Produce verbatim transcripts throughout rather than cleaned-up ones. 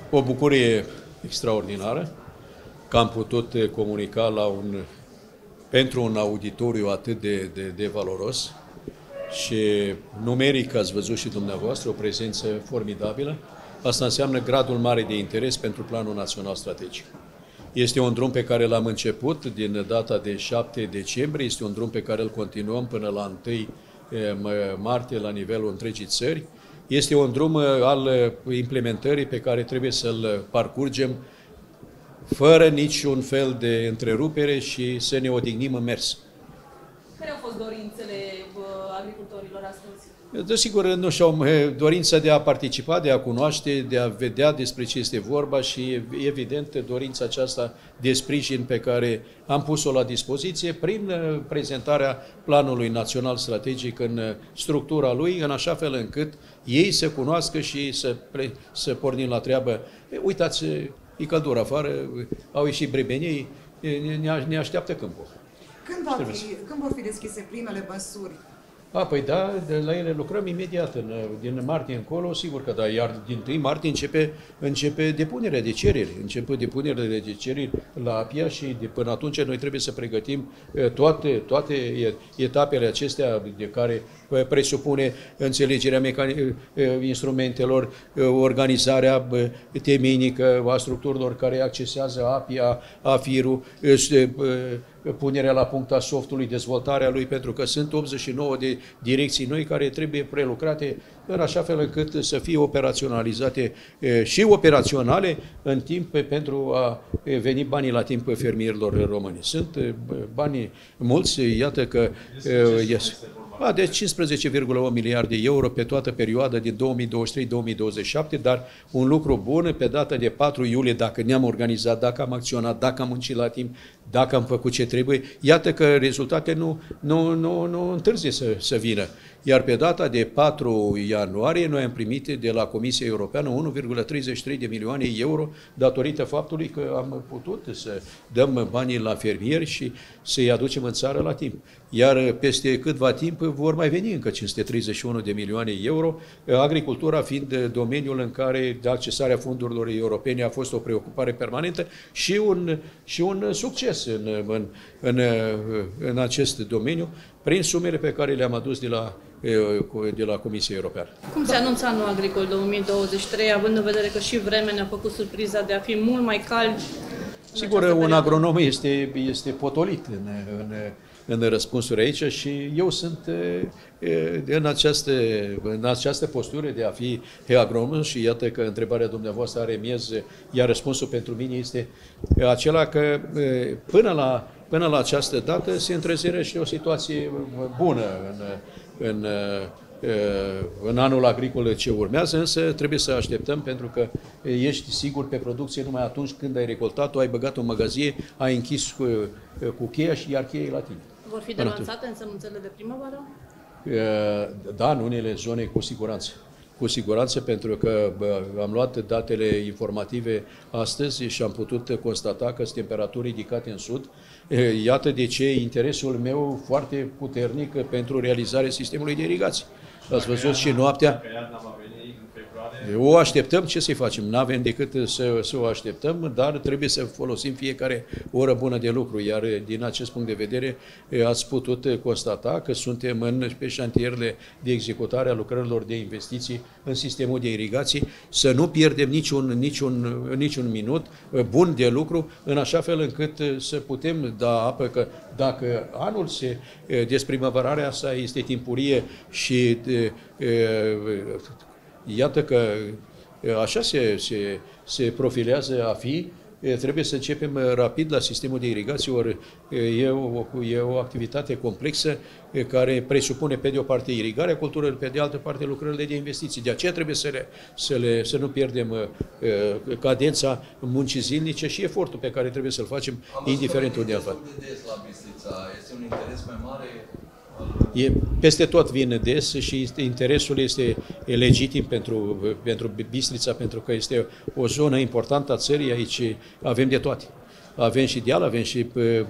o bucurie extraordinară că am putut comunica la un, pentru un auditoriu atât de, de, de valoros și numeric, ați văzut și dumneavoastră, o prezență formidabilă. Asta înseamnă gradul mare de interes pentru Planul Național Strategic. Este un drum pe care l-am început din data de șapte decembrie, este un drum pe care îl continuăm până la întâi martie la nivelul întregii țări. Este un drum al implementării pe care trebuie să-l parcurgem fără niciun fel de întrerupere și să ne odihnim în mers. Care au fost dorințele agricultorilor astăzi? Desigur, nu știu, dorința de a participa, de a cunoaște, de a vedea despre ce este vorba și, evident, dorința aceasta de sprijin pe care am pus-o la dispoziție prin prezentarea Planului Național Strategic în structura lui, în așa fel încât ei să cunoască și să, să pornim la treabă. Uitați, e căldură afară, au ieșit brebenii, ne, ne așteaptă câmpul. Când, va fi, când vor fi deschise primele măsuri? A, păi da, de la ele lucrăm imediat, în, din martie încolo, sigur că da, iar din întâi martie începe, începe depunerea de cereri, începe depunerea de cereri la A P I A și de până atunci noi trebuie să pregătim toate, toate etapele acestea de care presupune înțelegerea instrumentelor, organizarea temenică a structurilor care accesează A P I A, A F I R-ul, punerea la punct a softului, dezvoltarea lui, pentru că sunt optzeci și nouă de direcții noi care trebuie prelucrate în așa fel încât să fie operaționalizate și operaționale în timp pentru a veni banii la timp fermierilor români. Sunt bani mulți, iată că yes. A, de cincisprezece virgulă opt miliarde de euro pe toată perioada din două mii douăzeci și trei două mii douăzeci și șapte, dar un lucru bun, pe data de patru iulie, dacă ne-am organizat, dacă am acționat, dacă am muncit la timp, dacă am făcut ce trebuie, iată că rezultate nu, nu, nu, nu întârzie să, să vină. Iar pe data de patru ianuarie, noi am primit de la Comisia Europeană unu virgulă treizeci și trei de milioane de euro datorită faptului că am putut să dăm banii la fermieri și să-i aducem în țară la timp. Iar peste câtva timp vor mai veni încă cinci sute treizeci și unu de milioane de euro, agricultura fiind domeniul în care accesarea fondurilor europene a fost o preocupare permanentă și un, și un succes în, în, în, în acest domeniu, prin sumele pe care le-am adus de la, de la Comisia Europeană. Cum se anunță anul agricol două mii douăzeci și trei, având în vedere că și vremea ne-a făcut surpriza de a fi mult mai cald? Sigur, un agronom este, este potolit în, în, în răspunsuri aici și eu sunt în această, în această postură de a fi agronom și iată că întrebarea dumneavoastră are miez, iar răspunsul pentru mine este acela că până la, până la această dată se întrezerește o situație bună în, în în anul agricol ce urmează, însă trebuie să așteptăm pentru că ești sigur pe producție numai atunci când ai recoltat-o, ai băgat-o în magazie, ai închis cu, cu cheia și iar cheia e la tine. Vor fi delansate însemnățele de primăvară? Da, în unele zone cu siguranță. Cu siguranță, pentru că bă, am luat datele informative astăzi și am putut constata că sunt temperaturi ridicate în sud. Iată de ce interesul meu foarte puternic pentru realizarea sistemului de irigație. Ați văzut și noaptea. O așteptăm, ce să-i facem? N-avem decât să, să o așteptăm, dar trebuie să folosim fiecare oră bună de lucru, iar din acest punct de vedere ați putut constata că suntem în, pe șantierele de executare a lucrărilor de investiții în sistemul de irigații, să nu pierdem niciun, niciun, niciun minut bun de lucru, în așa fel încât să putem da apă, că dacă anul se, desprimăvărarea sa este timpurie și iată că așa se, se, se profilează a fi, trebuie să începem rapid la sistemul de irigație, ori e o, e o activitate complexă care presupune pe de o parte irigarea culturilor, pe de altă parte lucrările de investiții. De aceea trebuie să, le, să, le, să nu pierdem cadența muncii zilnice și efortul pe care trebuie să-l facem, indiferent unde îl facem. Este un interes mai mare? E, peste tot vine des și interesul este legitim pentru, pentru Bistrița, pentru că este o zonă importantă a țării, aici avem de toate. avem și deal, avem și,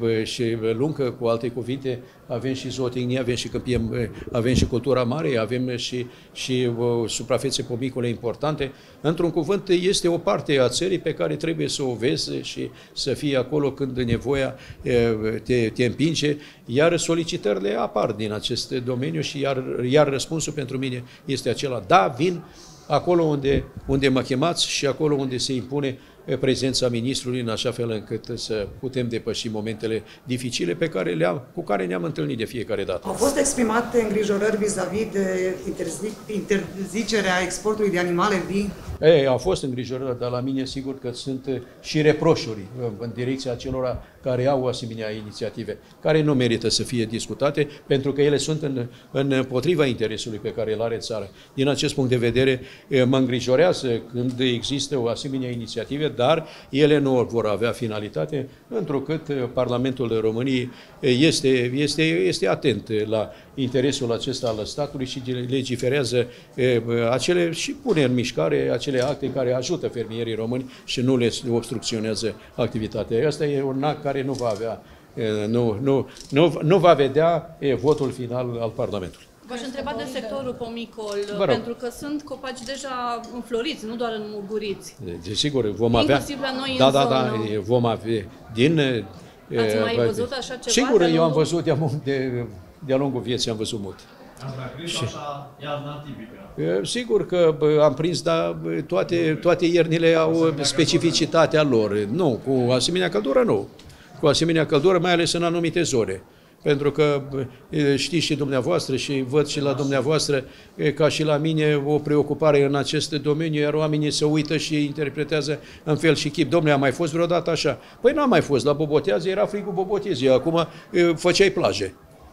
și luncă, cu alte cuvinte, avem și zootehnie, avem și câmpie, avem și cultura mare, avem și, și uh, suprafețe pomicole importante. Într-un cuvânt, este o parte a țării pe care trebuie să o vezi și să fii acolo când nevoia uh, te, te împinge, iar solicitările apar din acest domeniu și iar, iar răspunsul pentru mine este acela: da, vin acolo unde, unde mă chemați și acolo unde se impune prezența ministrului, în așa fel încât să putem depăși momentele dificile pe care le-am, cu care ne-am întâlnit de fiecare dată. Au fost exprimate îngrijorări vis-a-vis de interzi- interzicerea exportului de animale vii? Ei, au fost îngrijorări, dar la mine sigur că sunt și reproșuri în direcția celor care au asemenea inițiative, care nu merită să fie discutate, pentru că ele sunt în, în potriva interesului pe care îl are țara. Din acest punct de vedere, mă îngrijorează când există o asemenea inițiative, dar ele nu vor avea finalitate, întrucât Parlamentul României este, este, este atent la interesul acesta al statului și legiferează acele și pune în mișcare acele acte care ajută fermierii români și nu le obstrucționează activitatea. Asta e un act care nu va avea, nu, nu, nu, nu va vedea votul final al Parlamentului. V-aș întreba de sectorul pomicol, pentru că sunt copaci deja înfloriți, nu doar în muguriți. Desigur, vom avea... Inclusiv la noi da, în da, zonă. da, vom avea din... Ați mai văzut așa ceva? Sigur, eu am văzut de-a de, de-a lungul vieții, am văzut mult. Ați mai prins așa iarna tipică? Sigur că am prins, dar toate, toate iernile au specificitatea lor. Nu, cu asemenea căldură nu. Cu asemenea căldură, mai ales în anumite zone. Pentru că știți și dumneavoastră și văd și la dumneavoastră, ca și la mine, o preocupare în acest domeniu, iar oamenii se uită și interpretează în fel și chip. Dom'le, a mai fost vreodată așa? Păi n-a mai fost. La Bobotează era frigul Bobotezii, acum făceai plaje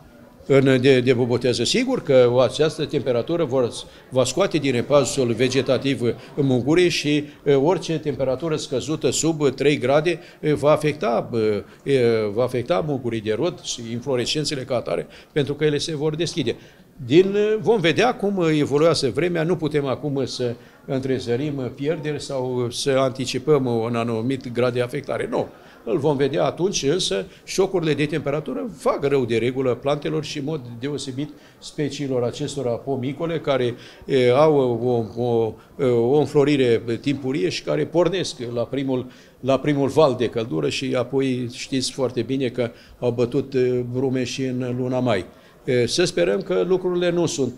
în, de, de Bobotează. Sigur că această temperatură vor, va scoate din repasul vegetativ în mugure și orice temperatură scăzută sub trei grade va afecta, va afecta mugurii de rod și inflorescențele ca atare, pentru că ele se vor deschide. Din, vom vedea cum evoluează vremea, nu putem acum să întrezărim pierderi sau să anticipăm un anumit grad de afectare. Nu. Îl vom vedea atunci, însă șocurile de temperatură fac rău de regulă plantelor și în mod deosebit speciilor acestora pomicole care e, au o, o, o înflorire timpurie și care pornesc la primul, la primul val de căldură și apoi știți foarte bine că au bătut brume și în luna mai. Să sperăm că lucrurile nu sunt,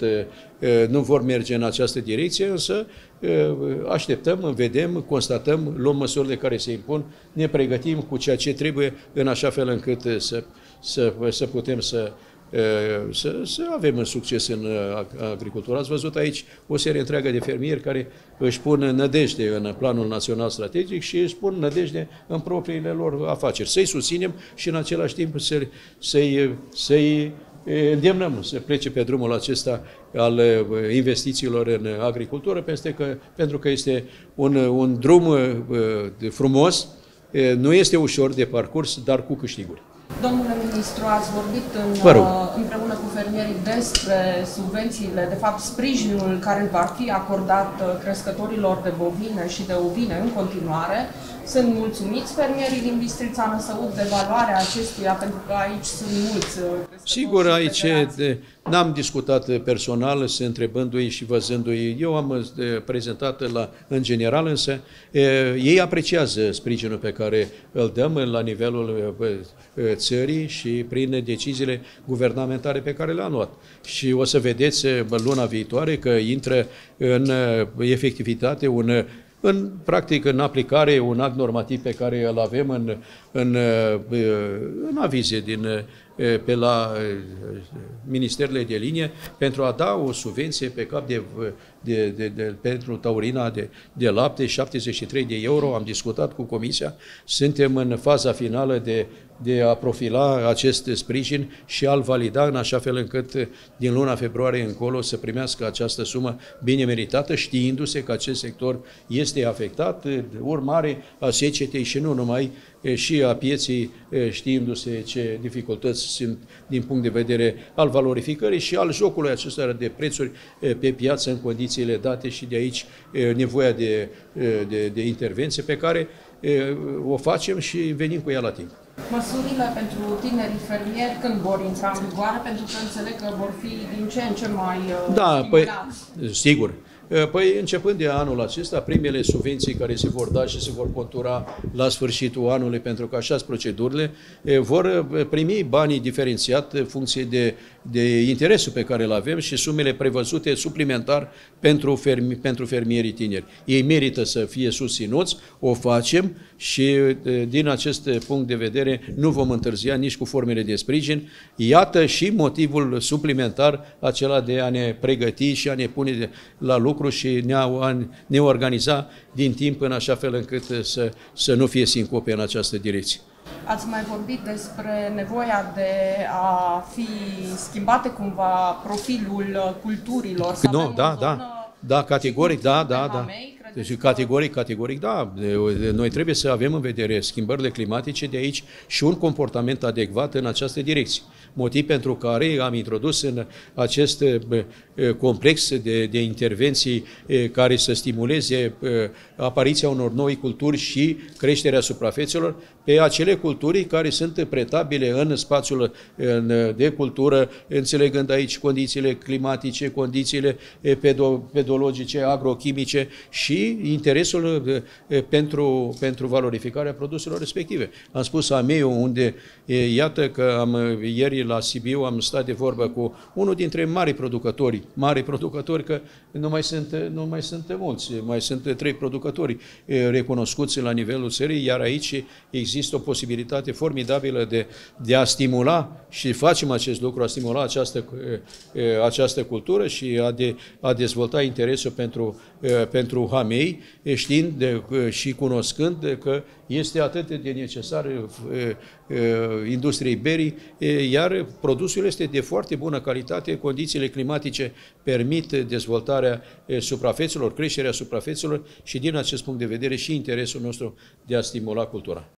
nu vor merge în această direcție, însă așteptăm, vedem, constatăm, luăm măsurile care se impun, ne pregătim cu ceea ce trebuie în așa fel încât să, să, să putem să, să, să avem succes în agricultură. Ați văzut aici o serie întreagă de fermieri care își pun nădejde în planul național strategic și își pun nădejde în propriile lor afaceri. Să-i susținem și în același timp să-i, să-i, să-i îndemnăm să plece pe drumul acesta al investițiilor în agricultură, pentru că, pentru că este un, un drum frumos, nu este ușor de parcurs, dar cu câștiguri. Domnule ministru, ați vorbit în, împreună cu fermierii despre subvențiile, de fapt sprijinul care va fi acordat crescătorilor de bovine și de ovine în continuare. Sunt mulțumiți fermierii din Bistrița Năsăud de valoarea acestuia, pentru că aici sunt mulți. Sigur, aici n-am discutat personal, se întrebându-i și văzându-i. Eu am prezentat la, în general, însă ei apreciază sprijinul pe care îl dăm la nivelul țării și prin deciziile guvernamentale pe care le-am luat. Și o să vedeți luna viitoare că intră în efectivitate un în practic, în aplicare, un act normativ pe care îl avem în, în, în avize din, pe la ministerele de linie pentru a da o subvenție pe cap de, de, de, de, pentru taurina de, de lapte, șaptezeci și trei de euro. Am discutat cu Comisia, suntem în faza finală de, de a profila acest sprijin și a-l valida în așa fel încât din luna februarie încolo să primească această sumă bine meritată, știindu-se că acest sector este afectat, urmare a secetei și nu numai, și a pieței, știindu-se ce dificultăți sunt din punct de vedere al valorificării și al jocului acestora de prețuri pe piață în condițiile date și de aici nevoia de, de, de intervenție pe care o facem și venim cu ea la timp. Măsurile pentru tinerii fermieri când vor intra în vigoare? Pentru că înțeleg că vor fi din ce în ce mai da, stimulați. Păi, sigur. Păi, începând de anul acesta, primele subvenții care se vor da și se vor contura la sfârșitul anului, pentru că așa sunt procedurile, vor primi banii diferențiat în funcție de, de interesul pe care îl avem și sumele prevăzute suplimentar pentru, fermi, pentru fermierii tineri. Ei merită să fie susținuți, o facem și din acest punct de vedere nu vom întârzia nici cu formele de sprijin. Iată și motivul suplimentar acela de a ne pregăti și a ne pune la lucru și ne-a, ne organiza din timp în așa fel încât să, să nu fie sincope în această direcție. Ați mai vorbit despre nevoia de a fi schimbate cumva profilul culturilor. Să no, avem da, o zonă da, da, categoric, da, da, da. Deci, categoric, categoric, da. Noi trebuie să avem în vedere schimbările climatice de aici și un comportament adecvat în această direcție. Motiv pentru care am introdus în acest complex de, de intervenții care să stimuleze apariția unor noi culturi și creșterea suprafețelor pe acele culturi care sunt pretabile în spațiul de cultură, înțelegând aici condițiile climatice, condițiile pedologice, agrochimice și interesul pentru, pentru valorificarea produselor respective. Am spus Ameiu, unde iată că am, ieri la Sibiu am stat de vorbă cu unul dintre mari producători, mari producători, că nu mai sunt, nu mai sunt mulți, mai sunt trei producători recunoscuți la nivelul țării, iar aici există o posibilitate formidabilă de, de a stimula și facem acest lucru, a stimula această, această cultură și a, de, a dezvolta interesul pentru, pentru hamei, știind de, și cunoscând că este atât de necesar industriei berii, iar produsul este de foarte bună calitate, condițiile climatice permit dezvoltarea suprafețelor, creșterea suprafețelor și din acest punct de vedere și interesul nostru de a stimula cultura.